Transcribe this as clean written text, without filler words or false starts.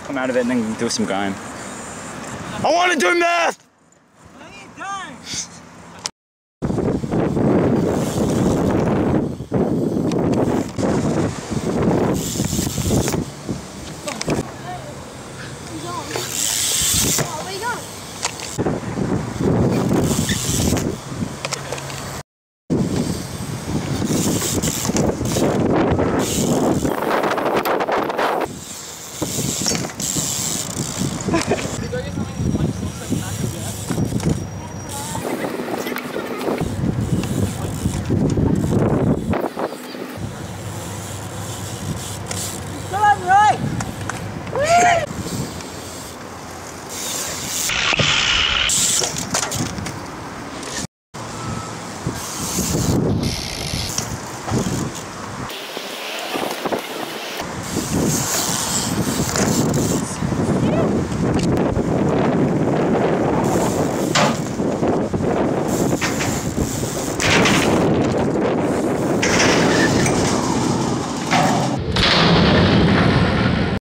come out of it and then do some going. I want to do math!